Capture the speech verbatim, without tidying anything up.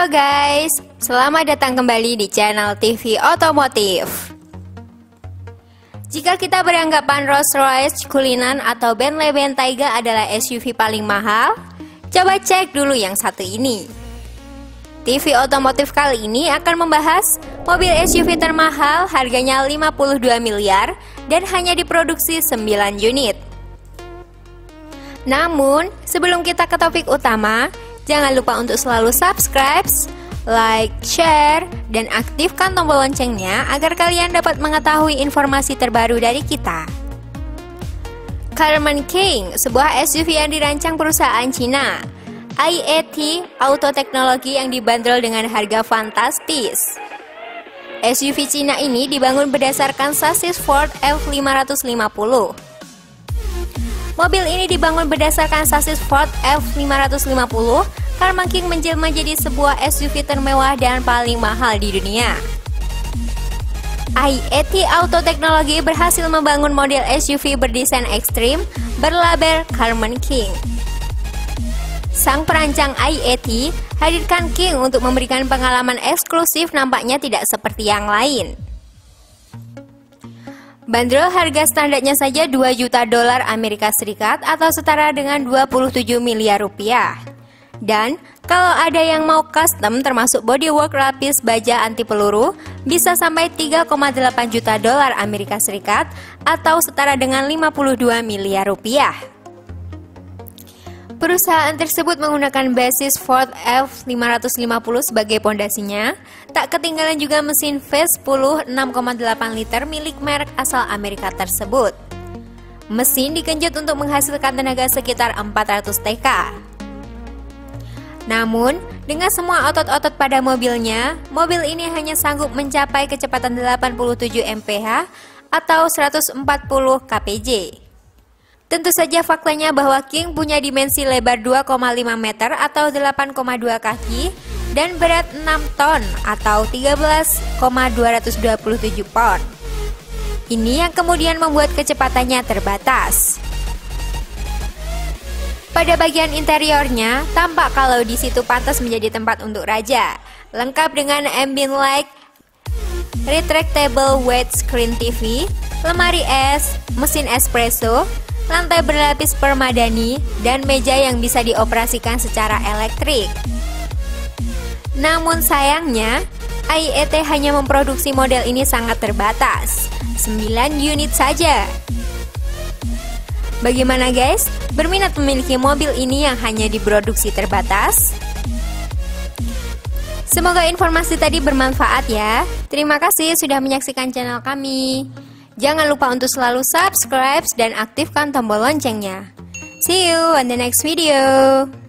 Halo guys, selamat datang kembali di channel T V Otomotif. Jika kita beranggapan Rolls-Royce, Cullinan, atau Bentley Bentayga adalah S U V paling mahal, coba cek dulu yang satu ini. T V Otomotif kali ini akan membahas mobil S U V termahal, harganya lima puluh dua miliar dan hanya diproduksi sembilan unit. Namun, sebelum kita ke topik utama, jangan lupa untuk selalu subscribe, like, share, dan aktifkan tombol loncengnya agar kalian dapat mengetahui informasi terbaru dari kita. Karmann King, sebuah S U V yang dirancang perusahaan Cina. I A T Auto Teknologi yang dibanderol dengan harga fantastis. S U V Cina ini dibangun berdasarkan sasis Ford F lima ratus lima puluh. Mobil ini dibangun berdasarkan sasis Ford F lima ratus lima puluh. Karmann King menjelma jadi sebuah S U V termewah dan paling mahal di dunia. I A T Auto Teknologi berhasil membangun model S U V berdesain ekstrim berlabel Karmann King. Sang perancang I A T hadirkan King untuk memberikan pengalaman eksklusif, nampaknya tidak seperti yang lain. Bandrol harga standarnya saja dua juta dolar Amerika Serikat atau setara dengan dua puluh tujuh miliar rupiah. Dan kalau ada yang mau custom termasuk bodywork lapis baja anti peluru, bisa sampai tiga koma delapan juta dolar Amerika Serikat atau setara dengan lima puluh dua miliar rupiah. Perusahaan tersebut menggunakan basis Ford F lima ratus lima puluh sebagai pondasinya. Tak ketinggalan juga mesin V sepuluh enam koma delapan liter milik merek asal Amerika tersebut. Mesin digenjot untuk menghasilkan tenaga sekitar empat ratus T K. Namun, dengan semua otot-otot pada mobilnya, mobil ini hanya sanggup mencapai kecepatan delapan puluh tujuh mile per jam atau seratus empat puluh kilometer per jam. Tentu saja faktanya bahwa King punya dimensi lebar dua koma lima meter atau delapan koma dua kaki dan berat enam ton atau tiga belas koma dua dua tujuh pound. Ini yang kemudian membuat kecepatannya terbatas. Pada bagian interiornya, tampak kalau di situ pantas menjadi tempat untuk raja, lengkap dengan ambient light, retractable widescreen T V, lemari es, mesin espresso, lantai berlapis permadani, dan meja yang bisa dioperasikan secara elektrik. Namun sayangnya, I A T hanya memproduksi model ini sangat terbatas, sembilan unit saja. Bagaimana guys? Berminat memiliki mobil ini yang hanya diproduksi terbatas? Semoga informasi tadi bermanfaat ya. Terima kasih sudah menyaksikan channel kami. Jangan lupa untuk selalu subscribe dan aktifkan tombol loncengnya. See you on the next video.